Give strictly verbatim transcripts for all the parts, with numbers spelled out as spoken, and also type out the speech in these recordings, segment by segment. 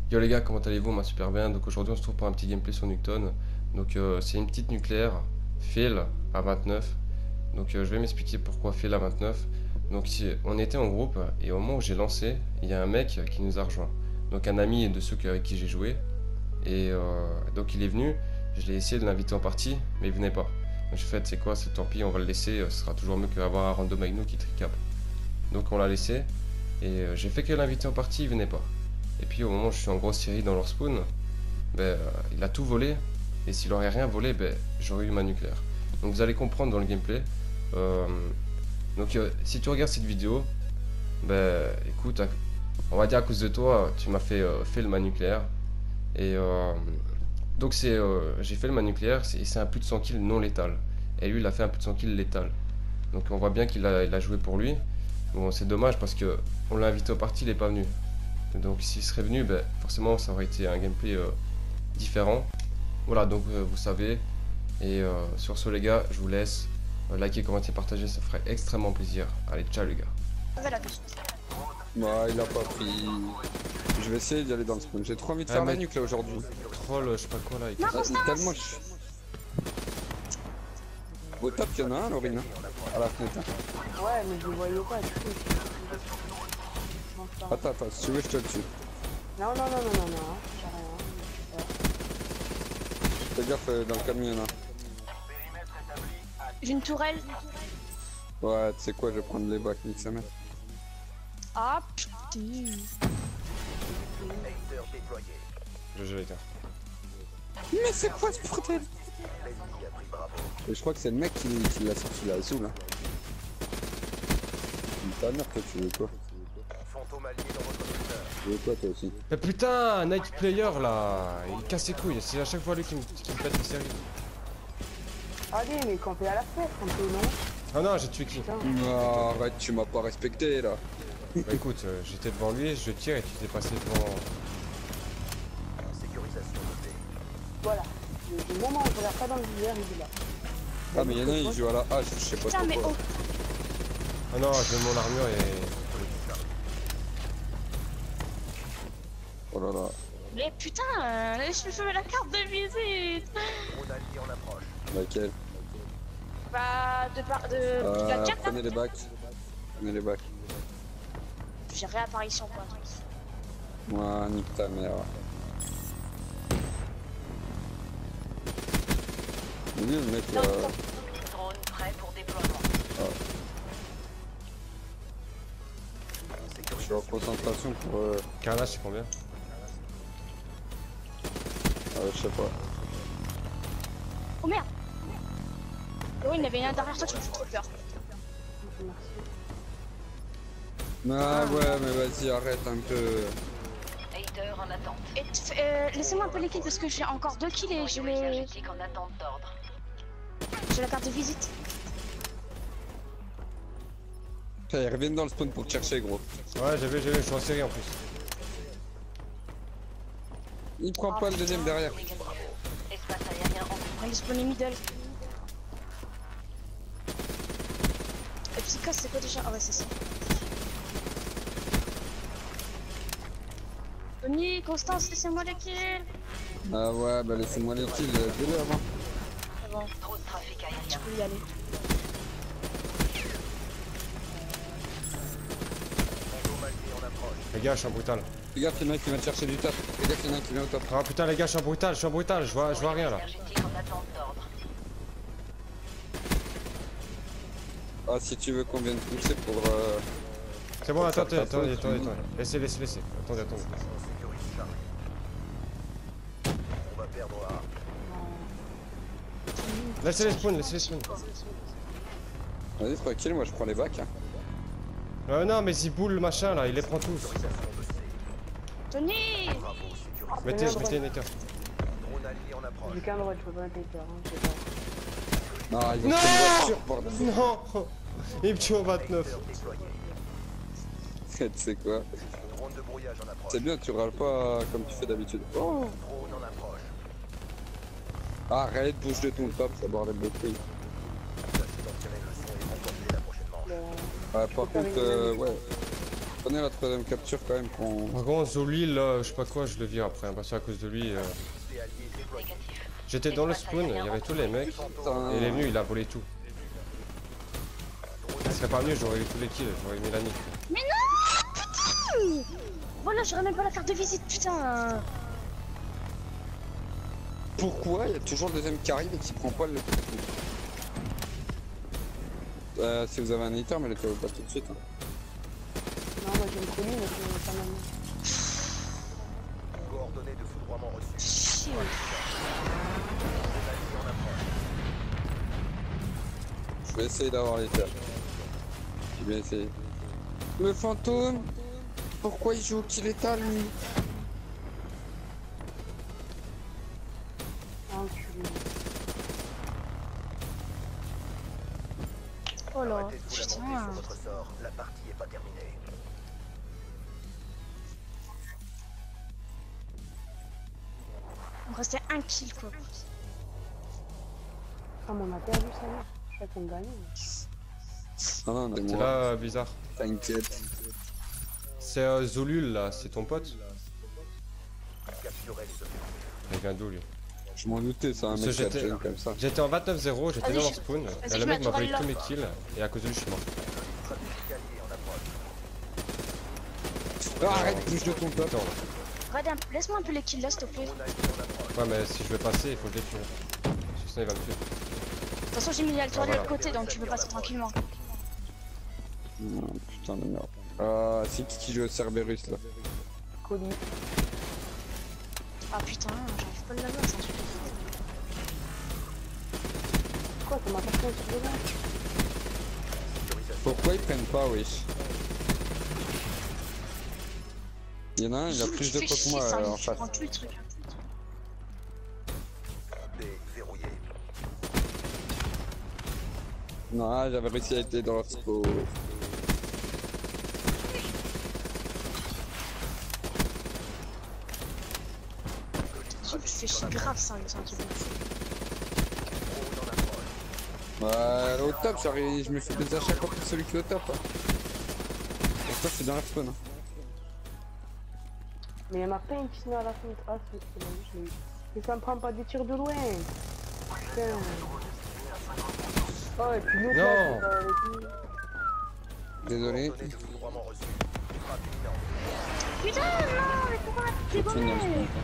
Yo les gars, comment allez-vous? Moi super bien. Donc aujourd'hui on se trouve pour un petit gameplay sur Nuketown. Donc euh, c'est une petite nucléaire, fail à vingt-neuf. Donc euh, je vais m'expliquer pourquoi fail à vingt-neuf. Donc si, on était en groupe et au moment où j'ai lancé, il y a un mec qui nous a rejoint. Donc un ami de ceux avec qui j'ai joué. Et euh, donc il est venu, je l'ai essayé de l'inviter en partie, mais il venait pas. Donc j'ai fait, c'est quoi, c'est tant pis, on va le laisser, ce sera toujours mieux qu'avoir un random avec nous qui tricap. Donc on l'a laissé, et euh, j'ai fait que l'inviter en partie, il venait pas. Et puis au moment où je suis en grosse série dans leur spawn, ben, euh, il a tout volé, et s'il aurait rien volé, ben, j'aurais eu ma nucléaire. Donc vous allez comprendre dans le gameplay. Euh, donc euh, si tu regardes cette vidéo, ben écoute, on va dire à cause de toi, tu m'as fait euh, fail ma nucléaire. Et euh, donc c'est, euh, j'ai fait le man nucléaire, et c'est un plus de cent kills non létal. Et lui il a fait un plus de cent kills létal. Donc on voit bien qu'il a, il a joué pour lui. Bon c'est dommage parce que on l'a invité au parti, il est pas venu. Donc s'il serait venu, ben, forcément ça aurait été un gameplay euh, différent. Voilà, donc euh, vous savez. Et euh, sur ce les gars, je vous laisse. Euh, liker, commenter, partager, ça ferait extrêmement plaisir. Allez, ciao les gars. Bah il a pas pris. Je vais essayer d'y aller dans le spawn. J'ai trop envie de Ah, faire la mec. nuque là aujourd'hui. Troll, je sais pas quoi là. il- Ah, tellement je... Au top y'en a un Laurine hein, à la fenêtre. hein. Ouais, mais je le voyais pas, du coup. Attends, attends, si tu veux je te le tue. Non, non, non, non, non, non, j'ai rien. Fais gaffe euh, dans le camion là. J'ai une tourelle. Ouais, tu sais quoi, je vais prendre les bacs, nique sa mère. Ah putain. Je je les gars. Mais c'est quoi ce bordel? Et je crois que c'est le mec qui, qui l'a sorti la Zoom là. Ta mère, toi tu veux quoi? Tu veux quoi toi aussi? Mais putain, Night Player là, il casse ses couilles, c'est à chaque fois lui qui me, qui me pète les séries. Allez, mais quand t'es à la fête, un peu, non? Ah non, j'ai tué qui? Non, arrête, tu m'as pas respecté là. Bah écoute, euh, j'étais devant lui, je tire et tu t'es passé devant. Voilà. Le, le moment où je regarde pas dans le viseur, il est là. Ah mais y'en a un, il joue à la hache, je sais pas Putain, mais pourquoi. oh. Ah non, je mets mon armure et. Oh là là. Mais putain, euh, je fais la carte de visite. Laquelle? Bah, de par. de. Euh, la carte prenez les bacs. Prenez les bacs. J'ai réapparition quoi. Moi, nique ta mère. Il est nul le mec là. Drone prêt pour déploiement. Je suis en concentration pour... Euh... Carnage, c'est combien? Euh, je sais pas. Oh merde. Oh, il y en avait un derrière toi, tu me fais trop peur. Ah ouais, mais vas-y, arrête un peu. Hater en attente. Et tu- euh, laissez-moi un peu les kills parce que j'ai encore deux kills et je Convoi les. énergétique en attente d'ordre. J'ai la carte de visite. Ils reviennent dans le spawn pour te chercher, gros. Ouais, j'ai vu, j'ai vu, je suis en série en plus. Il prend pas le deuxième derrière. Espace aérien en On est spawné middle. Et Psychos, c'est quoi déjà? Ah ouais, c'est ça. Tony, Constance, laissez-moi les kills. Ah ouais, bah laissez-moi les kills, fais-le avant. C'est bon, trop de trafic tu aérien. peux y aller. Les gars, je suis en brutal. Fais gaffe, y'en a un qui vient te chercher du top. Fais gaffe, y'en a un qui vient au top. Ah putain, les gars, je suis en brutal, je suis en brutal, je vois, je vois rien là. Énergétique en attente d'ordre. Ah, si tu veux qu'on vienne pousser pour... Euh... C'est bon, attendez, faire attendez, ta attendez, faute. attendez. Laissez, laissez, laissez. Attendez, attendez. Laissez les spawns, laissez les spawns. Vas-y, tranquille, moi je prends les bacs. Hein. Euh, non, mais Ziboul, le machin là, il les prend tous. Tony. Mettez, mettez une écart. J'ai qu'un droit, je peux pas mettre les cœurs, hein, je sais pas. Non, ils ont Non pris une voiture, bordel. Non. Il me tue au vingt-neuf. Tu sais quoi? C'est bien, tu râles pas comme tu fais d'habitude. Oh. Arrête, bouge de ton top, ça bordel de couilles. Le... Ouais, par contre, euh, ouais. Prenez la troisième capture quand même qu'on... Par contre, Zolil, là, je sais pas quoi, je le vire après, hein, parce qu'à cause de lui. euh, Négatif. J'étais dans le spawn, il y avait tous les mecs, Putain. et il est venu, il a volé tout. Ça serait pas mieux, j'aurais eu tous les kills, j'aurais eu Mélanie. Mais non, putain. Voilà, j'aurais même pas la carte de visite, putain. Pourquoi il y a toujours le deuxième qui arrive et qui prend pas le... Euh, si vous avez un éditeur, mais le cas pas tout de suite. Hein. Non, moi j'ai une commune, mais c'est pas mal. Coordonnées de foudroiement reçues. Chier. Je vais essayer d'avoir l'éditeur. J'ai bien essayé. Le fantôme. Pourquoi il joue au kill état lui? Ah, tu... Oh là, Arrêtez de vous lamenter putain. sur votre sort. La partie est pas terminée. Il me restait un kill, quoi. Ah, mais on a perdu ça là. Je crois qu'on gagne. Ah non, c'est T'es moi. là, euh, bizarre. T'inquiète. C'est euh, Zolul, là, c'est ton pote? Capturez les objectifs. Il vient d'où, lui? Je m'en doutais, c'est un Parce mec que qui a j'étais- jeune comme ça. J'étais en vingt-neuf zéro, j'étais Vas-y, dans leur je- spawn, vas-y, et je le mec mets m'a volé Tourelle tous mes là. kills, et à cause de lui, je suis mort. Escalier en approche. Ah, arrête, bouge de ton top. Attends, Regarde, un peu- laisse-moi un peu les kills là, s'il te plaît. De ouais, mais si je veux passer, il faut que je les tue. Sinon, il va me tuer. toute façon, j'ai mis la toile de Ah, l'autre côté, donc tu peux passer tranquillement. Oh, putain de merde. Ah, c'est qui qui joue au Cerberus là? Colis. Ah putain, j'arrive pas à l'avoir, c'est un truc de fou. Quoi, ça m'a pas fait un truc de là? Pourquoi ils prennent pas, wesh? Il y en a un, il a Zoul, plus tu de fais points que chier, moi ça, euh, en tu face. prends tout le truc. Déverrouillé. Non, j'avais réussi à être dans leur scope. Zoul, tu fais chier grave, ça, c'est un truc de fou. Ouais, au top, j'arrive- je me fais des achats contre celui qui est au top. Hein. Pourquoi je suis dans la spawn? Hein. Mais elle m'a pas une piscine à la fenêtre. Ah, c'est c'est bon, je l'ai eu. Mais ça me prend pas des tirs de loin. Putain. Oh, et puis l'autre Non. là, c'est pas avec lui. Désolé. Coordonnées de foudroiement reçues. Frappe imminente. Putain, non, mais pourquoi t'es Je finis dans le gommé? spawn.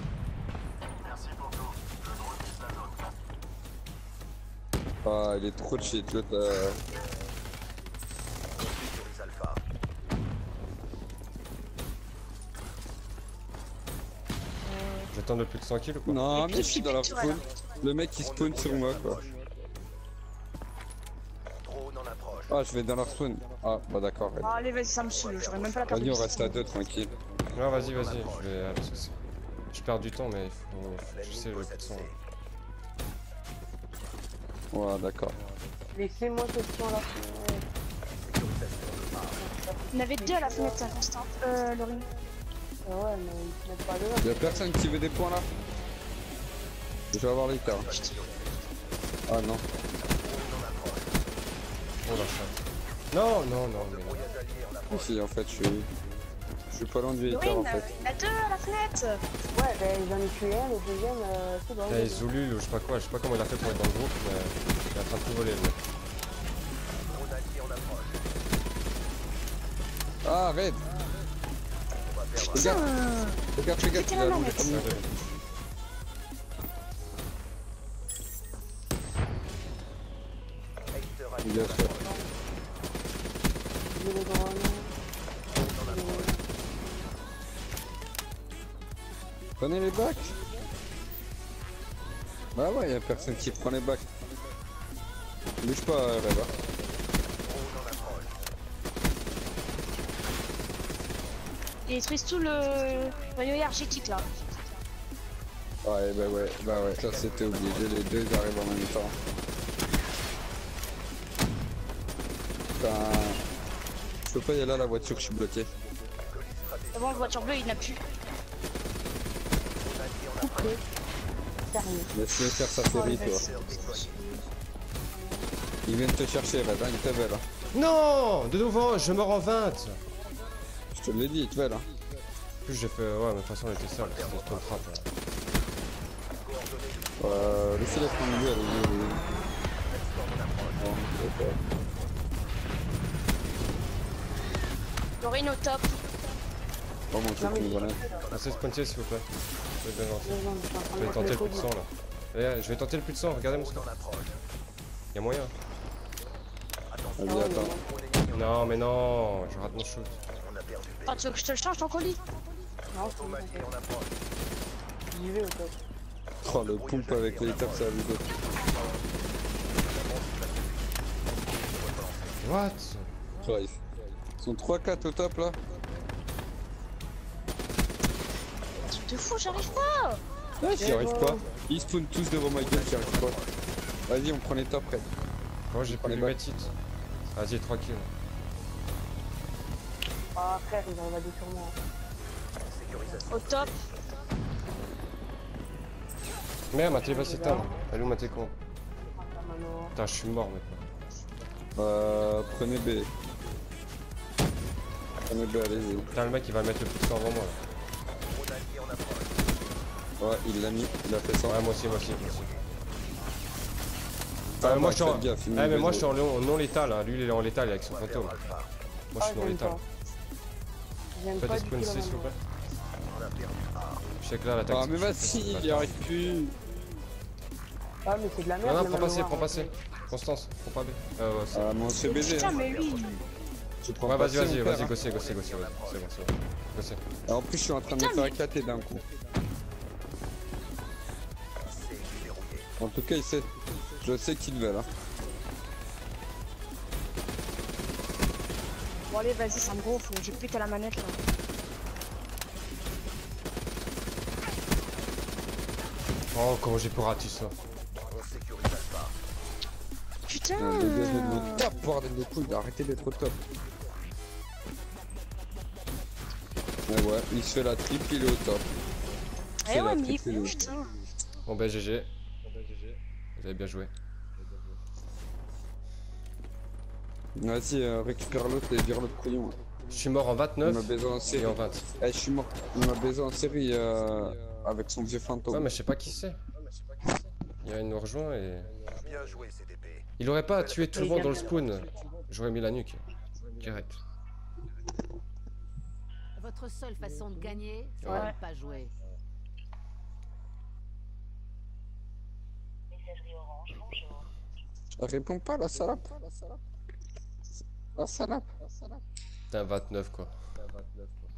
Ah, il est trop cheat, l'autre. Euh... Sécurise Alpha. J'attends de plus de cent kills ou quoi? Non, Et mais puis, je suis dans puis, leur tu spawn. vois, Le mec il spawn sur moi quoi. Drone en approche. Ah, je vais dans leur spawn. Ah, bah d'accord. Ah, allez, vas-y, ça me saoule, j'aurais même pas la carte de Vas-y, on visite. reste à deux, tranquille. Non, vas-y, vas-y, je vais. ah, parce que c'est- je perds du temps, mais il faut. faut que je sais le coup de sang. Ouais, d'accord. Laissez-moi ce petit à la fenêtre. Il y en avait deux à la fenêtre, Constant. Euh, Laurie. Ah ouais, mais ils se mettent pas dedans. Y'a personne qui veut des points là? Je vais avoir les cas. Ah non. Oh la chatte. Non, non, non, mais non. Si, en fait, je suis. Je suis pas loin du hater en Laurie, fait. il y en a deux à la fenêtre. Ouais, ben j'en ai tué un, le deuxième, euh, c'est dans Eh, le. Zolul ou je sais pas quoi, je sais pas comment il a fait pour être dans le groupe, mais il est en train de tout voler le mec. Drone allié en approche. Ah, arrête! Putain. Regarde, regarde, C'était il la a allongé manette. comme nous. Hater allié Bien en sûr. approche. J'ai les drones. Drone en approche. Prenez les bacs! Bah ouais, y'a personne qui prend les bacs. Bouge pas, euh, là-bas. Drone en approche. Il détruisent tout le noyau énergétique là. Ouais, bah ouais, bah ouais, ça c'était obligé, les deux arrivent en même temps. Putain. Je peux pas y aller à la voiture, je suis bloqué. Avant, la voiture bleue, il n'a plus. Sérieux. Laisse-le faire sa série, toi. Ils viennent te chercher, Red, hein, ils t'appellent. Non! De nouveau, je meurs en vingt! Je te l'ai dit, tu vois là. En plus, j'ai fait. Ouais, mais de toute façon, elle était sale. C'était une trap. Là. Euh, laissez-la prendre lui, allez-y, allez-y. Bon, ok. Laurine au top. Oh mon dieu, Non, mais une grenade. Assez sprinter, s'il vous plaît. Vous êtes bien gentil. Non, non, je suis en train Je de vais tenter le mettre plus de sang là. Eh, je vais tenter le plus de sang, regardez mon score. Y'a moyen. Vas-y, Ah ouais, attends. Non, mais non, je rate mon shoot. Ah, tu veux que je te le change ton colis? Non, c'est bon, t'inquiète. J'y vais au top. Oh, le pompe avec les taps, ça a vu d'autres. What? Ouais, ils sont trois quatre au top là. Truc de fou, j'arrive pas. Ouais, j'y C'est arrive bon. pas. Ils spawnent tous devant ma gueule, j'y arrive pas. Vas-y, on prend les tops, Red. Moi j'ai pas On est lu bas. mes titres. Vas-y, trois kills. Ah frère, ils arrivent à deux sur moi. Au top. Merde, ma télé va s'éteindre. Elle est où ma télé con? Ah, Mano. Putain, je suis mort maintenant. Euh, prenez B. Prenez B, allez-y. Putain, le mec il va mettre le plus de sang avant moi là. Ouais, il l'a mis, il a fait ça. Ouais, moi aussi, moi aussi, moi aussi. Ah, Ah, moi je suis en. faites gaffe, il Ah, met mais une moi je baise. suis en non, non létal, hein. Lui il est en létal avec son fantôme. Moi je Ah, suis non j'aime létal. pas. J'aime Faites pas des du spawn tout C la s'il vous plaît. Mano. Je sais que là la Ah, tactique. mais je sais vas-y, pas, il c'est y pas arrive plus. Ah, mais c'est de la merde. Non, non, la prends pas C, manoir, prends pas hein. C. Constance, prends pas B. Euh, ouais, c'est. Ah, mais on se fait baiser. Putain, Hein. mais oui. Tu prends Ouais, pas vas-y, C, vas-y, on vas-y, perd, hein. gossez, gossez, gossez, vas-y. C'est bon, c'est bon. Gossez. Et en plus, je suis en train de me Putain, faire éclater d'un coup. En tout cas, il sait. Je sais qu'il veut là. Bon, allez, vas-y, ça me gonfle. Je pète à la manette là. Oh, comment j'ai pu rater ça? Putain. Non, dégagez de votre top, bordel de couilles, arrêtez d'être au top. Mais ouais, il se fait la triple, il est au top. Eh C'est ouais, la mais triple, il est au top. putain. Bon, ben G G. Vous avez bien joué. Vas-y, euh, récupère l'autre et vire l'autre couillon. Je suis mort en Il m'a vingt-neuf baisé en et série. en vingt. Eh, je suis mort. Il m'a baisé en série euh, avec son vieux fantôme. Ouais, mais je sais pas qui c'est. Il y a une nous rejoint et. Bien joué, C D P. Il aurait pas tué tout le monde dans le spawn. J'aurais mis la nuque. Direct. Votre seule façon de gagner, c'est Ouais. de ne pas jouer. Elle répond pas, la salope. La salope. Putain, vingt-neuf quoi.